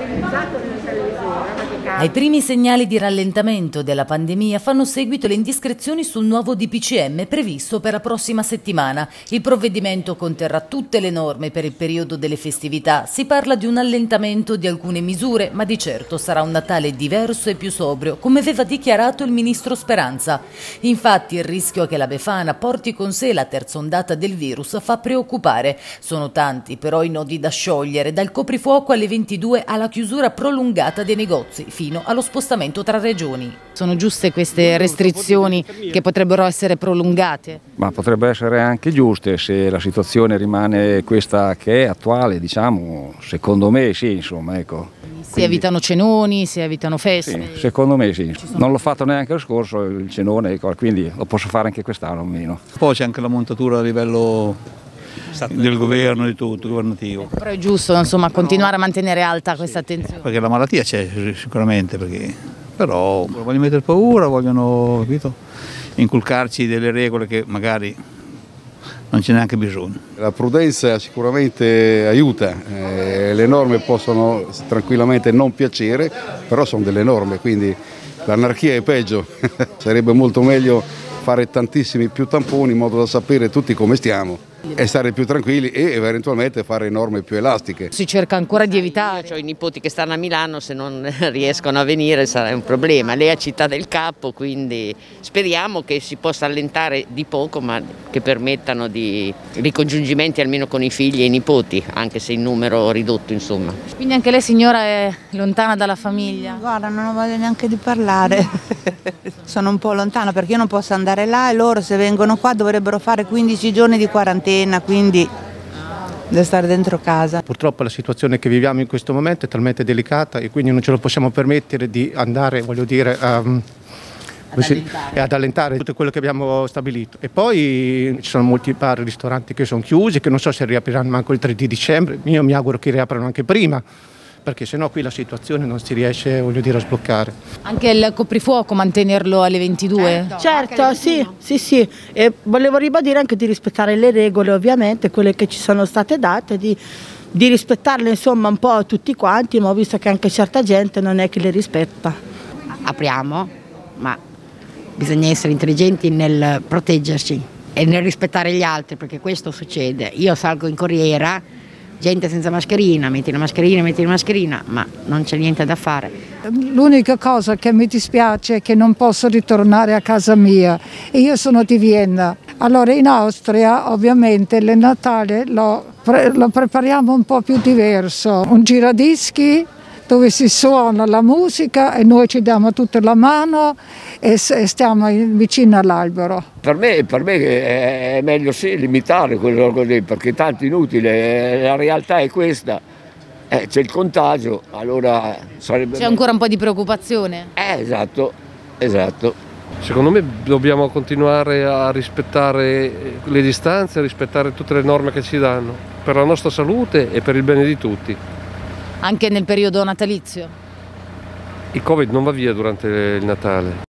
Ai primi segnali di rallentamento della pandemia fanno seguito le indiscrezioni sul nuovo DPCM previsto per la prossima settimana. Il provvedimento conterrà tutte le norme per il periodo delle festività. Si parla di un allentamento di alcune misure, ma di certo sarà un Natale diverso e più sobrio, come aveva dichiarato il ministro Speranza. Infatti il rischio che la Befana porti con sé la terza ondata del virus fa preoccupare. Sono tanti però i nodi da sciogliere, dal coprifuoco alle 22 alla chiusura prolungata dei negozi, fino allo spostamento tra regioni. Sono giuste queste restrizioni che potrebbero essere prolungate? Ma potrebbe essere anche giuste se la situazione rimane questa che è attuale, diciamo, secondo me sì, insomma, ecco. Si evitano cenoni, si evitano feste? Sì, secondo me sì. Non l'ho fatto neanche lo scorso il cenone, ecco, quindi lo posso fare anche quest'anno almeno. Poi c'è anche la montatura a livello del governo, di tutto, governativo. Però è giusto, insomma, continuare a mantenere alta questa attenzione. Perché la malattia c'è sicuramente, però vogliono mettere paura, vogliono, capito, inculcarci delle regole che magari non c'è neanche bisogno. La prudenza sicuramente aiuta, le norme possono tranquillamente non piacere, però sono delle norme, quindi l'anarchia è peggio, sarebbe molto meglio fare tantissimi più tamponi in modo da sapere tutti come stiamo e stare più tranquilli e eventualmente fare norme più elastiche. Si cerca ancora di evitare. Io ho i nipoti che stanno a Milano, se non riescono a venire sarà un problema. Lei è Città del Capo, quindi speriamo che si possa allentare di poco, ma che permettano di ricongiungimenti almeno con i figli e i nipoti, anche se in numero ridotto, insomma. Quindi anche lei, signora, è lontana dalla famiglia? Guarda, non ho voglia neanche di parlare. Sono un po' lontana perché io non posso andare là e loro se vengono qua dovrebbero fare 15 giorni di quarantena, quindi devo stare dentro casa. Purtroppo la situazione che viviamo in questo momento è talmente delicata e quindi non ce lo possiamo permettere di andare, voglio dire, ad allentare tutto quello che abbiamo stabilito. E poi ci sono molti bar e ristoranti che sono chiusi, che non so se riapriranno manco il 3 di dicembre, io mi auguro che riaprano anche prima, perché sennò qui la situazione non si riesce, voglio dire, a sbloccare. Anche il coprifuoco mantenerlo alle 22? Certo, sì. E volevo ribadire anche di rispettare le regole, ovviamente, quelle che ci sono state date, di rispettarle insomma un po' tutti quanti, ma ho visto che anche certa gente non è che le rispetta. Apriamo, ma bisogna essere intelligenti nel proteggerci e nel rispettare gli altri, perché questo succede. Io salgo in corriera, gente senza mascherina, metti la mascherina, ma non c'è niente da fare. L'unica cosa che mi dispiace è che non posso ritornare a casa mia e io sono di Vienna. Allora in Austria ovviamente il Natale lo prepariamo un po' più diverso, un giradischi dove si suona la musica e noi ci diamo tutta la mano e stiamo vicino all'albero. Per me è meglio sì limitare quello così, perché tanto inutile, la realtà è questa, c'è il contagio, allora sarebbe... C'è ancora un po' di preoccupazione? Esatto. Secondo me dobbiamo continuare a rispettare le distanze, a rispettare tutte le norme che ci danno, per la nostra salute e per il bene di tutti. Anche nel periodo natalizio? Il Covid non va via durante il Natale.